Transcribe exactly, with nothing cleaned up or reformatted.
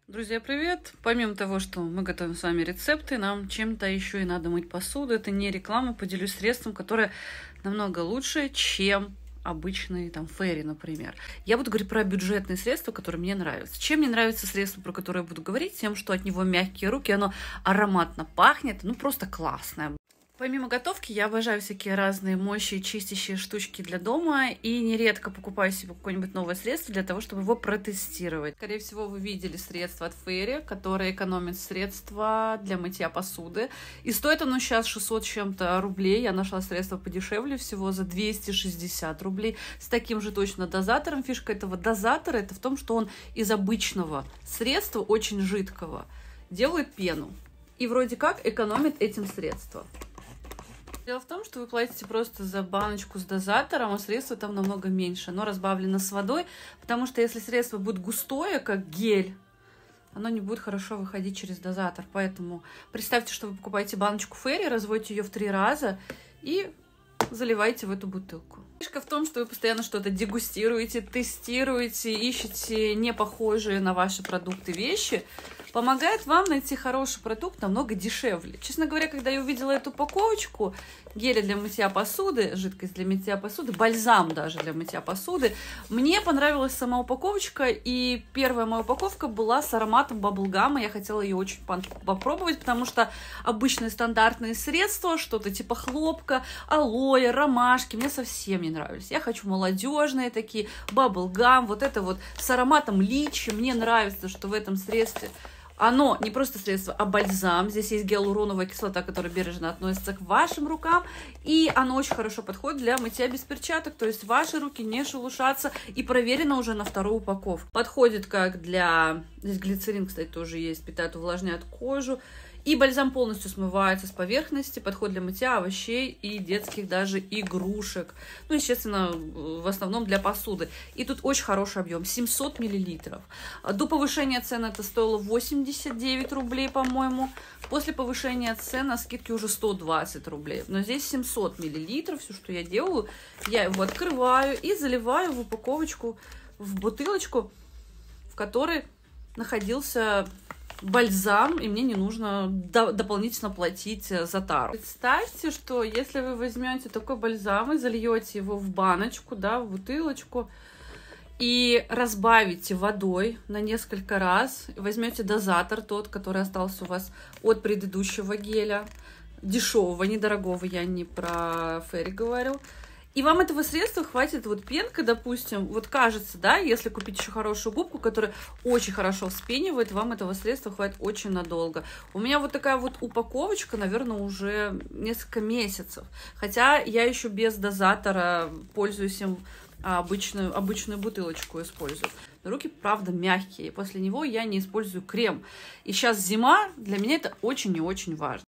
Друзья, привет! Помимо того, что мы готовим с вами рецепты, нам чем-то еще и надо мыть посуду. Это не реклама, поделюсь средством, которое намного лучше, чем обычные там фейри, например. Я буду говорить про бюджетные средства, которые мне нравятся. Чем мне нравится средство, про которое я буду говорить? Тем, что от него мягкие руки, оно ароматно пахнет, ну просто классное. Помимо готовки, я обожаю всякие разные моющие, чистящие штучки для дома и нередко покупаю себе какое-нибудь новое средство для того, чтобы его протестировать. Скорее всего, вы видели средство от Fairy, которое экономит средства для мытья посуды. И стоит оно сейчас шестьсот с чем-то рублей. Я нашла средство подешевле, всего за двести шестьдесят рублей. С таким же точно дозатором. Фишка этого дозатора это в том, что он из обычного средства, очень жидкого, делает пену. И вроде как экономит этим средства. Дело в том, что вы платите просто за баночку с дозатором, а средство там намного меньше. Оно разбавлено с водой, потому что если средство будет густое, как гель, оно не будет хорошо выходить через дозатор. Поэтому представьте, что вы покупаете баночку Fairy, разводите ее в три раза и заливаете в эту бутылку. Фишка в том, что вы постоянно что-то дегустируете, тестируете, ищете не похожие на ваши продукты вещи. Помогает вам найти хороший продукт намного дешевле. Честно говоря, когда я увидела эту упаковочку геля для мытья посуды, жидкость для мытья посуды, бальзам даже для мытья посуды, мне понравилась сама упаковочка, и первая моя упаковка была с ароматом баблгама. Я хотела ее очень попробовать, потому что обычные стандартные средства, что-то типа хлопка, алоэ, ромашки, мне совсем не нравились. Я хочу молодежные такие, баблгам, вот это вот с ароматом личи. Мне нравится, что в этом средстве оно не просто средство, а бальзам. Здесь есть гиалуроновая кислота, которая бережно относится к вашим рукам. И оно очень хорошо подходит для мытья без перчаток. То есть ваши руки не шелушатся. И проверено уже на вторую упаковку. Подходит как для... Здесь глицерин, кстати, тоже есть. Питает, увлажняет кожу. И бальзам полностью смывается с поверхности, подходит для мытья овощей и детских даже игрушек. Ну, естественно, в основном для посуды. И тут очень хороший объем, семьсот миллилитров. До повышения цен это стоило восемьдесят девять рублей, по-моему. После повышения цен на скидке уже сто двадцать рублей. Но здесь семьсот миллилитров. Все, что я делаю, я его открываю и заливаю в упаковочку, в бутылочку, в которой находился бальзам, и мне не нужно до дополнительно платить за тару. Представьте, что если вы возьмете такой бальзам и зальете его в баночку, да, в бутылочку, и разбавите водой на несколько раз, возьмете дозатор тот, который остался у вас от предыдущего геля, дешевого, недорогого, я не про Fairy говорю. И вам этого средства хватит, вот пенка, допустим, вот кажется, да, если купить еще хорошую губку, которая очень хорошо вспенивает, вам этого средства хватит очень надолго. У меня вот такая вот упаковочка, наверное, уже несколько месяцев. Хотя я еще без дозатора пользуюсь им, а обычную, обычную бутылочку использую. Но руки, правда, мягкие. После него я не использую крем. И сейчас зима, для меня это очень и очень важно.